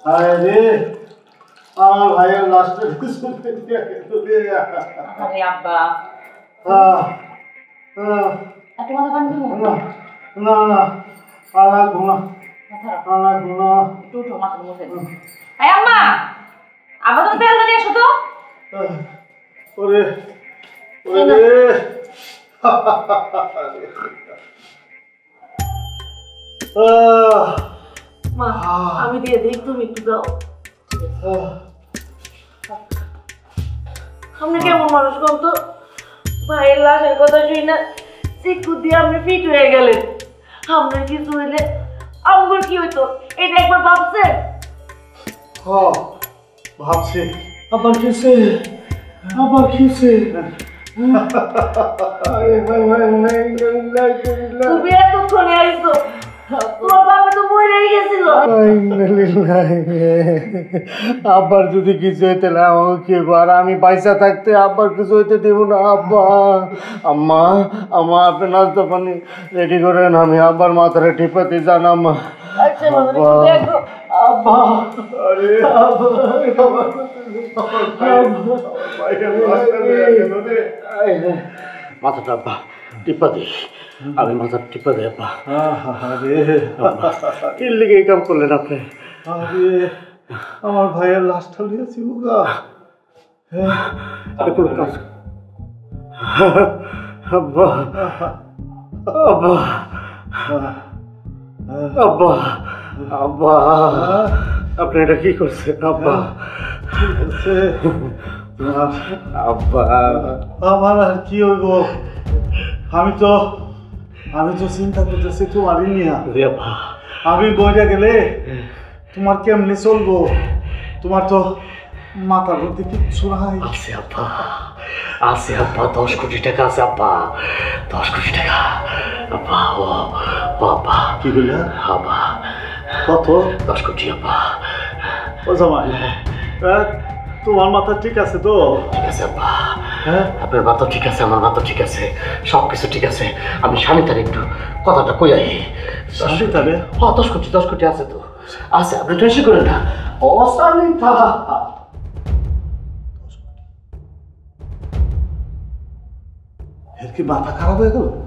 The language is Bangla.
আরে আমার ভাইয়ের লাস্টের আরে আব্বা এত মাথা পানি দিব না না আল্লাহ ঘুমা আল্লাহ ঘুমা একটু উঠো মাথা মুছে দিও এই আম্মা আবার তুমি তেল দিয়ে এসো তো ওরে ওরে মা আমি দিয়ে দিই তুমি একটু দাও আপনি কেমন মানুষ কম তো ভাইয়ের লাশের কথা শুই না চিকু দিয়ে আপনি ফিট হয়ে গেলেন আপনার কিছু হইলে আমার কি হইতো এটা একবার ভাবছেন ভাবছি আবার কিসে তুমি এতক্ষণে আইছো তোমার বাবা তো মরেই গেছিল আব্বার যদি কিছু হইতে না আমাকে কি আর আমি পয়সা থাকতে আব্বার কিছু হইতে দেবো না আব্বা আম্মা আম্মা আপনি নাস্তা পানি রেডি করেন আমি আব্বার মাথায় টিপাতে যান আম্মা আব্বা আরে মাথাটা আব্বা টিপা দিই আমি মাথার টিপা দিই আব্বা কি লিগে এই কাম করলেন আপনি আরে আমার ভাইয়ের লাশটা লিয়েছি গা কোনো কাজ আব্বা আব্বা আব্বা আব্বা আপনি এটা কি করছেন আব্বা আব্বা আমার আর কি হইব আমি তো চিন্তা করতেছি তোমারই নিয়া আমি বইটা গেলে তোমার কেমনে চলবো তোমার তো মাথার মধ্যে কিচ্ছু নাই আছে আব্বা 10 কোটি টাকা আছে আব্বা 10 কোটি টাকা আব্বা ও বাবা কি বললা আব্বা কত 10 কোটি আব্বা ও জামাই তোমার মাথা ঠিক আছে তো ঠিক আছে আব্বা আপনার মাথা ঠিক আছে আমার মাথা ঠিক আছে সব কিছু ঠিক আছে আমি স্বামীতার একটু কথাটা কই আই স্বামীতারে 10 কোটি আছে তো আছে আপনি টেনশন করেন না ও স্বামীতা এর কি মাথা খারাপ হয়ে গেল